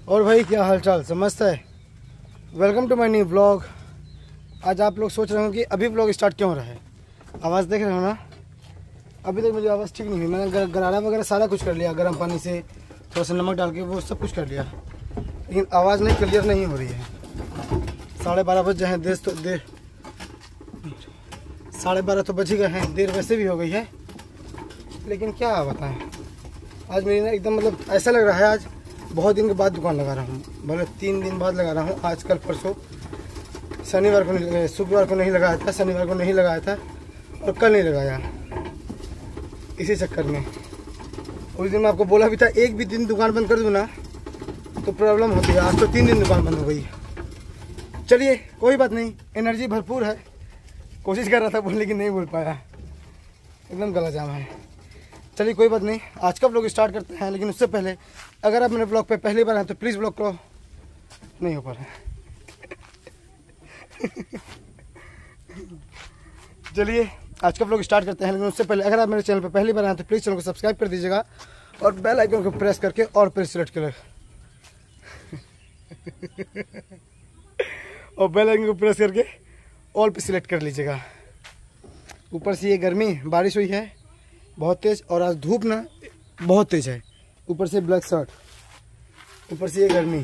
और भाई क्या हालचाल, समझता है। Welcome to my new vlog. आज आप लोग सोच रहे हो कि अभी व्लॉग स्टार्ट क्यों हो रहा है। आवाज़ देख रहे हो ना, अभी तक मुझे आवाज़ ठीक नहीं हुई। मैंने गरारा वगैरह सारा कुछ कर लिया, गर्म पानी से थोड़ा सा नमक डाल के वो सब कुछ कर लिया, लेकिन आवाज़ नहीं क्लियर नहीं हो रही है। 12:30 बज गए हैं, देर तो देर 12:30 तो बज ही गए हैं, देर वैसे भी हो गई है। लेकिन क्या बताएं, आज मेरी ना एकदम मतलब ऐसा लग रहा है आज बहुत दिन के बाद दुकान लगा रहा हूँ। भले 3 दिन बाद लगा रहा हूँ, आज कल परसों। शनिवार को नहीं, शुक्रवार को नहीं लगाया था, शनिवार को नहीं लगाया था और कल नहीं लगाया। इसी चक्कर में उस दिन मैं आपको बोला भी था एक भी दिन दुकान बंद कर दूँ ना तो प्रॉब्लम होती है। आज तो 3 दिन दुकान बंद हो गई। चलिए कोई बात नहीं, एनर्जी भरपूर है। कोशिश कर रहा था बोलने की, नहीं बोल पाया, एकदम गला जाम है। चलिए कोई बात नहीं, आज का ब्लॉग स्टार्ट करते हैं। लेकिन उससे पहले अगर आप मेरे ब्लॉग पे पहली बार हैं तो प्लीज़ ब्लॉग को नहीं हो पा रहा है। चलिए आज का ब्लॉग स्टार्ट करते हैं। लेकिन उससे पहले अगर आप मेरे चैनल पे पहली बार हैं तो प्लीज़ चैनल को सब्सक्राइब कर दीजिएगा और बेल आइकन को प्रेस करके और फिर सिलेक्ट कर और बेल आइकन को प्रेस करके ऑल पे सिलेक्ट कर लीजिएगा। ऊपर से ये गर्मी, बारिश हुई है बहुत तेज़ और आज धूप ना बहुत तेज़ है। ऊपर से ब्लैक शर्ट, ऊपर से ये गर्मी।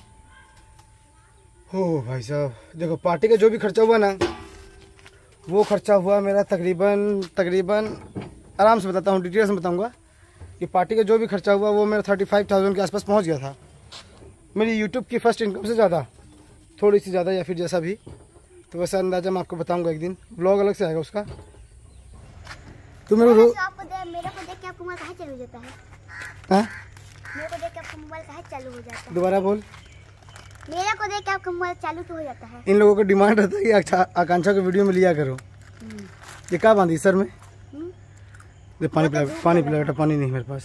हो भाई साहब, देखो पार्टी का जो भी खर्चा हुआ ना वो खर्चा हुआ मेरा तकरीबन आराम से बताता हूँ, डिटेल से बताऊँगा कि पार्टी का जो भी खर्चा हुआ वो मेरा 35,000 के आसपास पहुँच गया था। मेरी यूट्यूब की फर्स्ट इनकम से ज़्यादा, थोड़ी सी ज़्यादा या फिर जैसा भी, तो वैसा अंदाज़ा मैं आपको बताऊँगा। एक दिन ब्लॉग अलग से आएगा उसका। तो मेरे को देख के आपको मोबाइल कहाँ चालू हो जाता है? हाँ, मेरे को देख के आपका मोबाइल कहाँ चालू हो जाता है? दोबारा बोल। मेरे को देख के आपका मोबाइल चालू तो हो जाता है। इन लोगों का डिमांड रहता है कि आकांक्षा को वीडियो में लिया करो। ये क्या बांधी सर में? पानी पिला, पानी पिला बेटा, पानी नहीं मेरे पास।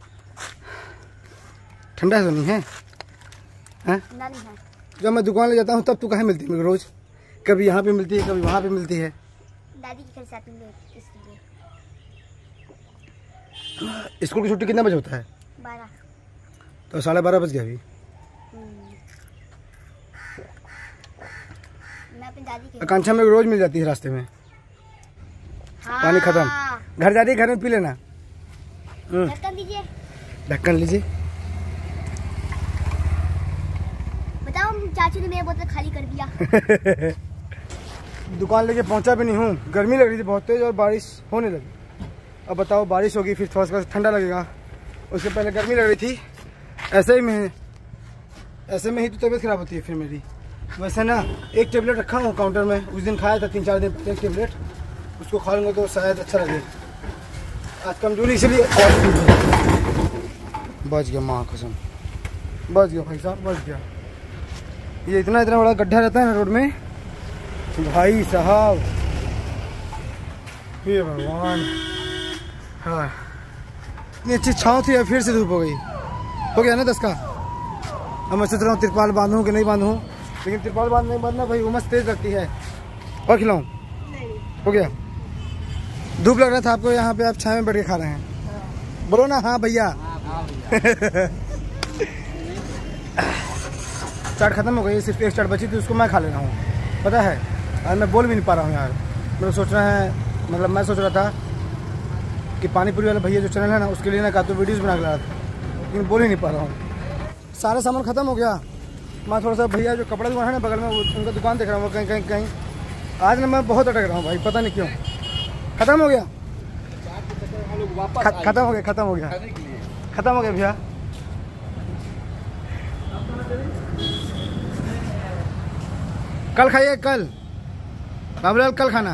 ठंडा तो नहीं है? हाँ? नहीं है। जब मैं दुकान ले जाता हूँ तब तू कहाँ मिलती है मेरे रोज? कभी यहाँ पे मिलती है, कभी वहाँ पे मिलती है। दादी के घर साथ में इसलिए। स्कूल की छुट्टी कितना बजे होता है? 12। तो 12:30 बज गया अभी। मैं अपनी दादी के आकांक्षा में रोज मिल जाती है रास्ते में। हाँ। पानी खत्म, घर जा रही है, घर में पी लेना। ढक्कन दीजिए, ढक्कन लीजिए। बताओ चाचू ने मेरी बोतल खाली कर दिया। दुकान लेके पहुंचा भी नहीं हूँ, गर्मी लग रही थी बहुत तेज और बारिश होने लगी। अब बताओ बारिश होगी फिर थोड़ा सा ठंडा लगेगा, उससे पहले गर्मी लग रही थी। ऐसे में ही तो तबीयत खराब होती है फिर मेरी। वैसे ना एक टेबलेट रखा हूँ काउंटर में, उस दिन खाया था 3-4 दिन पहले एक टेबलेट, उसको खा लूँगा तो शायद अच्छा लगे। आज कमजोरी इसलिए बच गया, माँ कसम बच गया भाई साहब, बच गया। ये इतना बड़ा गड्ढा रहता है ना रोड में भाई साहब, ये भगवान। हाँ इतनी अच्छी छाँव थी, फिर से धूप हो गई। हो गया ना 10 का। अब मैं सोच रहा हूँ तिरपाल बांधूँ कि नहीं बांधूँ, लेकिन तिरपाल नहीं बांधना भाई, उमस तेज लगती है। और खिलाऊँ? हो गया। धूप लग रहा था आपको, यहाँ पे आप छाया में बैठ के खा रहे हैं। बोलो ना हाँ भैया। चाट खत्म हो गई, सिर्फ एक चाट बची थी, उसको मैं खा ले रहा हूँ। पता है आज मैं बोल भी नहीं पा रहा हूँ यार। मैं सोच रहा था कि पानी पूरी वाले भैया जो चैनल है ना उसके लिए ना का तो वीडियोज़ बना के ला रहा था, लेकिन बोल ही नहीं पा रहा हूँ। सारा सामान ख़त्म हो गया। मैं थोड़ा सा भैया जो कपड़ा दुकान है ना बगल में, उनका दुकान देख रहा हूँ कहीं। आज ना मैं बहुत अटक रहा हूँ भाई, पता नहीं क्यों। ख़त्म हो गया, ख़त्म हो गया भैया। कल खाइए, कल बाबूलाल कल खाना।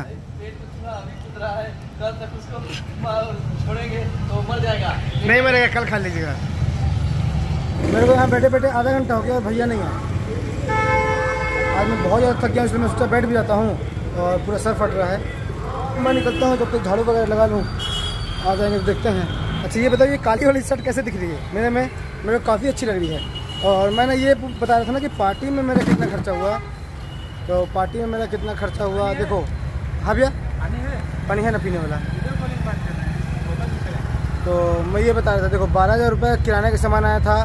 कल तक उसको छोड़ेंगे तो मर जाएगा। नहीं मरेगा, कल खा लीजिएगा। मेरे को यहाँ बैठे आधा घंटा हो गया और भैया नहीं है। आज मैं बहुत ज़्यादा थक गया, इसलिए मैं सोचा बैठ भी जाता हूँ और पूरा सर फट रहा है। मैं निकलता हूँ, जब तक झाड़ू वगैरह लगा लूँ आ जाएंगे तो देखते हैं। अच्छा ये बताइए काली वाली शर्ट कैसे दिख रही है? मेरे को काफ़ी अच्छी लग रही है। और मैंने ये बता रहा था ना कि पार्टी में मेरा कितना खर्चा हुआ, तो पार्टी में मेरा कितना खर्चा हुआ देखो। हाँ भैया पानी है ना पीने वाला? तो मैं ये बता रहा था, देखो 12,000 रुपये किराने का सामान आया था,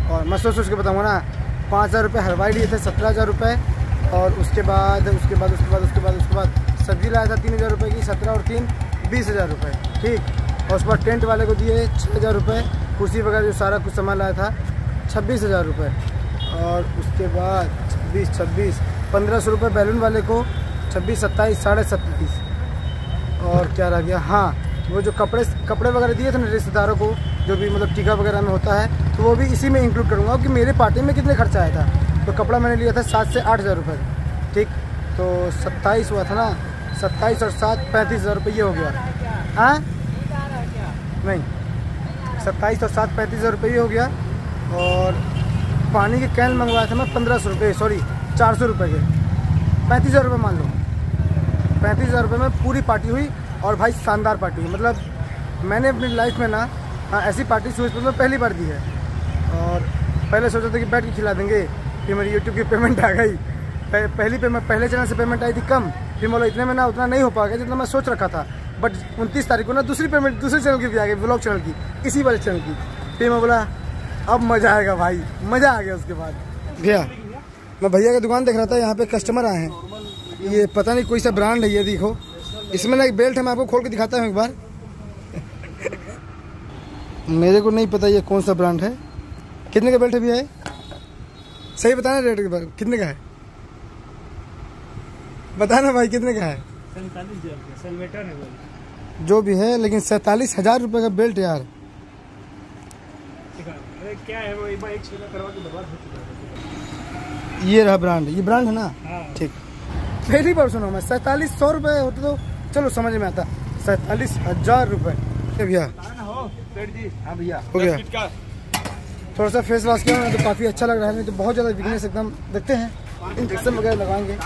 और मैं सोच के बताऊँगा ना, 5,000 रुपये हलवाई लिए थे, 17,000 रुपये, और उसके बाद सब्जी लाया था 3,000 रुपये की, 17 और 3 20,000 रुपये, ठीक। और उसके बाद टेंट वाले को दिए 6,000 रुपये, कुर्सी वगैरह जो सारा कुछ सामान लाया था 26,000 रुपये, और उसके बाद 26 1500 रुपये बैलून वाले को, 26 27 27.5, और क्या रह गया, हाँ वो जो कपड़े वगैरह दिए थे ना रिश्तेदारों को, जो भी मतलब टीका वगैरह में होता है, तो वो भी इसी में इंक्लूड करूँगा कि मेरे पार्टी में कितने खर्चा आया था। तो कपड़ा मैंने लिया था 7 से 8,000 रुपये, ठीक। तो 27 हुआ था ना, 27 और 7 35,000 रुपये ये हो गया। हाँ नहीं, 27 और 7 35,000 रुपये ये हो गया। और पानी के कैन मंगवाया था मैं 1500 रुपये, सॉरी 400 रुपये के, 35,000 रुपये मान लो। 35,000 रुपये में पूरी पार्टी हुई, और भाई शानदार पार्टी हुई। मतलब मैंने अपनी लाइफ में ना ऐसी पार्टी सूरजपुर में पहली बार दी है। और पहले सोचा था कि बैठ के खिला देंगे, फिर मेरी यूट्यूब की पेमेंट आ गई। पहले चैनल से पेमेंट आई थी कम, फिर बोला इतने में ना उतना नहीं हो पाएगा जितना मैं सोच रखा था। बट 29 तारीख को ना दूसरी पेमेंट दूसरे चैनल की भी आ गई, व्लॉग चैनल की, इसी वाले चैनल की। फिर मैं बोला अब मज़ा आएगा भाई, मज़ा आ गया। उसके बाद भैया, मैं भैया की दुकान देख रहा था, यहाँ पे कस्टमर आए हैं। ये पता नहीं कोई सा ब्रांड है, ये देखो, इसमें ना एक बेल्ट है, मैं आपको खोल के दिखाता हूँ एक बार। मेरे को नहीं पता ये कौन सा ब्रांड है। कितने का बेल्ट है भैया? सही बताना रेट के बारे, कितने का है बताना भाई, कितने का है? 47,000 है जो भी है, लेकिन 47,000 रुपये का बेल्ट यार। क्या है वो, एक बार एक छेड़ा करवा के बर्बाद हो चुका है। ये रहा ब्रांड, ये ब्रांड है ना, हाँ। ठीक। पहली बार सुना मैं, 4700 रुपये होते तो चलो समझ में आता, 47,000 रुपये भैया। हाँ भैया, हो गया। थोड़ा सा फेस वॉश किया तो काफ़ी अच्छा लग रहा है, नहीं तो बहुत ज़्यादा वीकनेस एकदम। देखते हैं इंजेक्शन वगैरह लगाएंगे।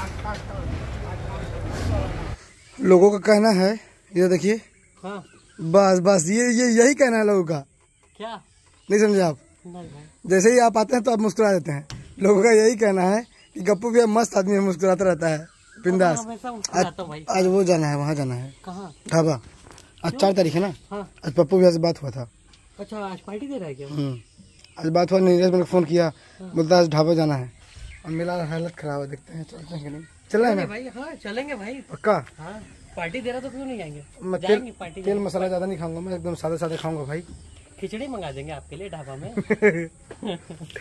लोगों का कहना है, ये देखिए, हाँ। बस ये यही कहना है लोगों का। क्या नहीं समझे आप? जैसे ही आप आते हैं तो आप मुस्कुरा देते हैं। लोगों का यही कहना है कि गप्पू भैया मस्त आदमी है, मुस्कुराता रहता है, बिंदास। आज वो जाना है, वहाँ जाना है, कहाँ? ढाबा। आज 4 तारीख है ना, हाँ। आज पप्पू भैया से बात हुआ था। अच्छा, आज पार्टी दे रहा है क्या? आज बात हुआ, नीरज मैंने फ़ोन किया, बोलता है आज ढाबा जाना है। और मेरा हालत खराब है, देखते हैं चलते हैं कि नहीं। चल रहा है ना भाई? हाँ चलेंगे भाई, पक्का। हाँ, पार्टी दे रहा तो क्यों नहीं जाएंगे? मैं तेल मसाला ज़्यादा नहीं खाऊंगा, मैं एकदम सादा खाऊंगा भाई। खिचड़ी मंगा देंगे आपके लिए ढाबा में।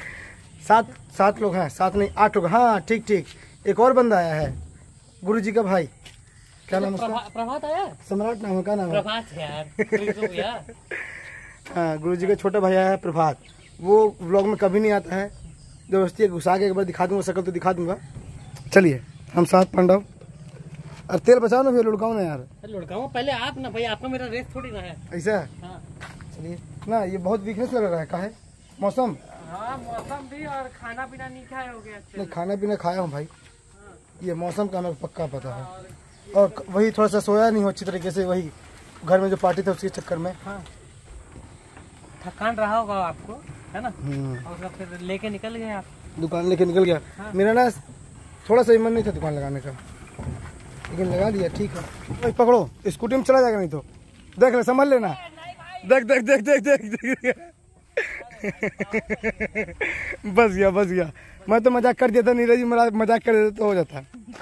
7 लोग हैं, 7 नहीं 8 लोग। हाँ ठीक। एक और बंदा आया है, गुरुजी का भाई, क्या नाम उसका? प्रभात आया, सम्राट नाम है, क्या नाम है? प्रभात यार। हाँ, गुरुजी का छोटा भाई आया है प्रभात। वो व्लॉग में कभी नहीं आता है, दोस्ती घुसा के एक बार दिखा दूंगा, शक्ल तो दिखा दूंगा। चलिए हम 7 पांडव। और तेल बचाओ ना भैया, लुढ़काओ ना यार। लुढ़काओ पहले आप ना भाई, आपका मेरा रेस थोड़ी ना है। ऐसा? हाँ। चलिए ना, ये बहुत वीकनेस लग रहा है, का है मौसम? हाँ, मौसम भी, और खाना पीना नहीं खाया हो गया? नहीं, खाना पीना खाया हूँ भाई। ये मौसम का हमें पक्का पता है। और वही थोड़ा सा सोया नहीं हो अच्छी तरीके से, वही घर में जो पार्टी था उसके चक्कर में। हाँ। थकान रहा होगा आपको, है ना? और फिर लेके निकल गए आप? दुकान लेके निकल गया। हाँ। मेरा ना थोड़ा सा मन नहीं था दुकान लगाने का, लेकिन लगा दिया, ठीक है। भाई पकड़ो, स्कूटी में चला जाएगा नहीं तो देख ले, समझ लेना। देख। बस गया। मैं तो मजाक कर दिया था, नीरज जी मजाक कर देता तो हो जाता।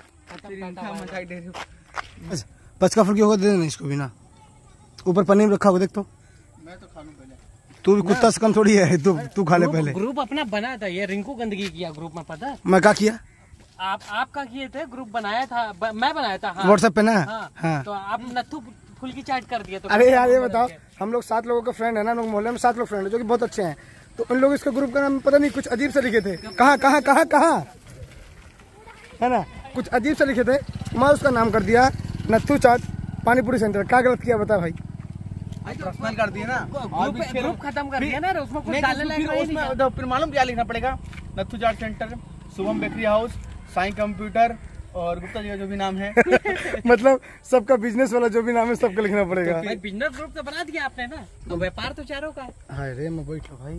बस का फुल्की होगा, दे देना इसको भी ना। ऊपर पनीर रखा होगा, देख तो। मैं तो खा लूं पहले। तू भी कुत्ता से कम थोड़ी है, तू खा ले पहले। ग्रुप अपना बना था, ये रिंकू गंदगी किया ग्रुप में, पता है? मैं क्या किया? आपका किए थे, ग्रुप बनाया था, मैं बनाया था। हाँ। व्हाट्सएप पे ना? हाँ। तो आप नथु फुल्की चाट कर दिए तो। अरे यार ये बताओ, हम लोग 7 लोगों का फ्रेंड है ना, लोग मोहल्ले में 7 लोग फ्रेंड है जो कि बहुत अच्छे हैं। तो उन लोग इसका ग्रुप का नाम पता नहीं कुछ अजीब से लिखे थे, कहाँ है ना, कुछ अजीब से लिखे थे। मैं उसका नाम कर दिया नथु चाट पानीपुरी सेंटर। क्या गलत किया बता भाई? पर्सनल कर दिया ना, ग्रुप खत्म कर दिया ना, उसमें कुछ डालने लायक फिर मालूम क्या लिखना पड़ेगा? Nathu Chaat centre, Shubham bakery house, Sai computer और गुप्ता जी का जो भी नाम है। मतलब सबका बिजनेस वाला जो भी नाम है सबका लिखना पड़ेगा। भाई बिजनेस ग्रुप तो बना दिया आपने ना, तो व्यापार तो चारों का है। हाय रे, मैं बैठो भाई।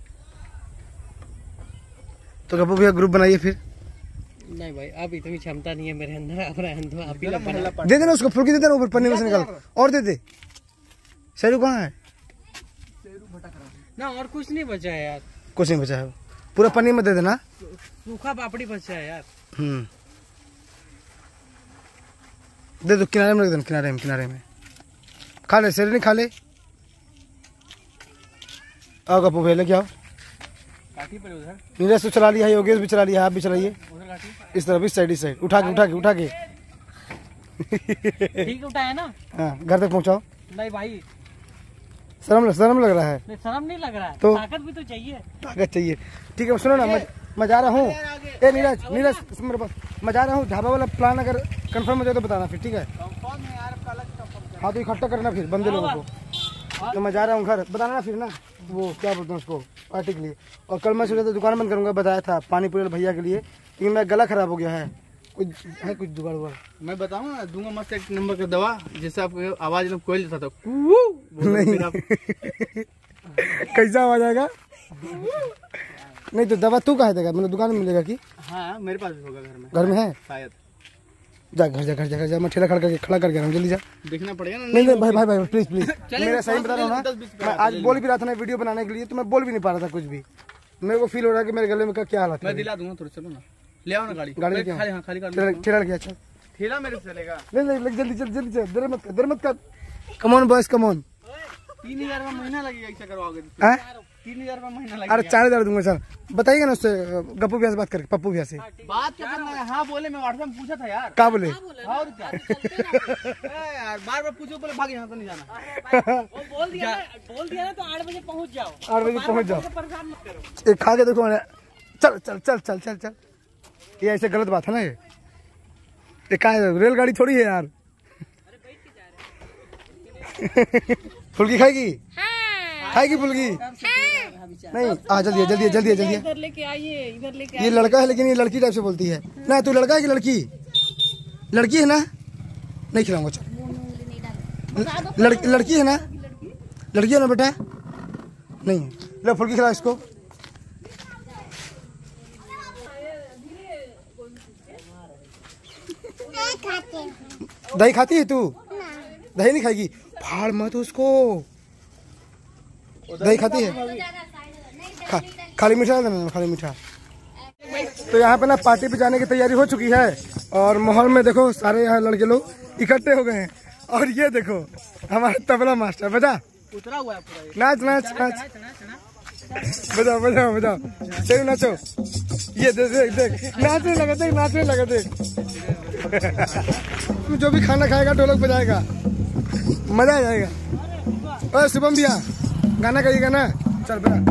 तो गप्पू भैया ग्रुप बनाइए फिर। नहीं भाई, अब इतनी क्षमता नहीं है मेरे अंदर, आप ही दे देना उसको, फुल्की दे देना, ऊपर पन्नी में से निकाल और दे दे। शेरू कहाँ है ना? और कुछ नहीं बचा है यार। कुछ नहीं बचा है, पूरा पनीर में दे देना। सूखा पापड़ी बचा है यार। दे दो, किनारे में रख देना, किनारे में खा ले, शेरनी खा ले। आओ गप्पू भैया लेके आओ। काटी पर उधर नीरज तो चला लिया है, योगेश भी चला लिया है, आप भी चलाइए। उधर काटी इस तरफ, इस साइड उठा के ठीक उठाया ना। हाँ, घर तक पहुँचाओ। नहीं भाई, शर्म लग रहा है। नहीं शर्म नहीं लग रहा है, तो ताकत भी तो चाहिए। ताकत चाहिए, ठीक है। सुनो ना, मैं जा रहा हूँ। ए नीरज मेरे पास, मैं जा रहा हूँ। ढाबा वाला प्लान अगर कंफर्म हो जाए तो बताना फिर, ठीक है? हाँ तो इकट्ठा करना फिर बंदे लोगों को। तो मैं जा रहा हूँ घर, बताना ना फिर ना, वो क्या बोलते हैं उसको, पार्टी के लिए। और कल मैं सोचा था दुकान बंद करूँगा, बताया था पानी पूरी भैया के लिए, लेकिन मेरा गला खराब हो गया है। कुछ जुगाड़ हुआ? मैं बताऊँ ना, दूंगा मस्त एक नंबर का दवा, जिससे आपको आवाज लोग कोई लेता था। नहीं कैसा आवाज आएगा? नहीं तो दवा तू कहाँ देगा, मतलब दुकान में मिलेगा कि? हाँ मेरे पास भी होगा घर में। घर में है शायद। जा घर जा, मैं ठेला खड़ा करके रहा हूँ, जल्दी जा। देखना पड़ेगा ना। नहीं भाई प्लीज मेरा सही बता रहा हूँ ना, मैं आज बोल भी रहा था ना वीडियो बनाने के लिए, तो मैं बोल भी नहीं पा रहा था कुछ भी। मेरे को फील हो रहा है कि मेरे गले में क्या हालत है। मैं दिला दूंगा थोड़ा, चलो ना, ले आओ ना गाड़ी गाड़ी लेके आओ। खाली। हाँ खाली कर, ठेला लेके अच्छा, ठेला मेरे से चलेगा। नहीं जल्दी देर मत कर। Come on boys, come on. 3000 का महीना लगेगा, ऐसा करवाओगे? 3000 का महीना लगेगा। अरे 4000 दूंगा सर, बताइएगा ना उससे, गप्पू भैया से बात करके, पप्पू भैया से बात क्या करना है? हाँ बोले, मैं व्हाट्सएप में पूछा था यार। क्या बोले? और क्या यार, बार पूछो, बोले भाग, यहाँ तो नहीं जाना। बोल दिया ना तो 8 बजे पहुँच जाओ। 8 बजे पहुँच जाओ। परेशान मत करो। एक खा के देखो, चल। ये ऐसे गलत बात है ना, ये क्या है, रेलगाड़ी थोड़ी है यार। फुल्की खाएगी फुल्की? नहीं, आ जल्दी इधर लेके आइए, इधर लेके ये लड़का है लेकिन ये लड़की टाइप से बोलती है ना। तू लड़का है कि लड़की है ना? नहीं खिलाऊंगा, चल। लड़की है ना? लड़की है ना बेटा? नहीं, ले फुल्की खिला इसको। दही खाती है तू? दही नहीं खाएगी, फाड़ मत उसको। दही खाती है? खाली मीठा देना, खाली मीठा। तो यहाँ पे ना पार्टी पे जाने की तैयारी हो चुकी है, और माहौल में देखो सारे यहाँ लड़के लोग इकट्ठे हो गए हैं। और ये देखो हमारा तबला मास्टर, बजा, उतरा हुआ है पूरा। नाच बजाओ, चलो नाचो। ये देख नाचने लगा देख। तू जो भी खाना खाएगा ढोलक बजाएगा, मजा आ जाएगा। ओए शुभम भैया, गाना गाइएगा ना? चल बजा।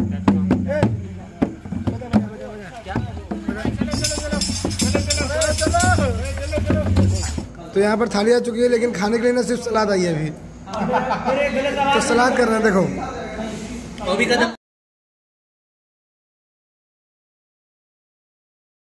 तो यहाँ पर थाली आ चुकी है, लेकिन खाने के लिए ना सिर्फ सलाद आई है अभी। तो सलाद कर रहे हैं, देखो। वो भी कदम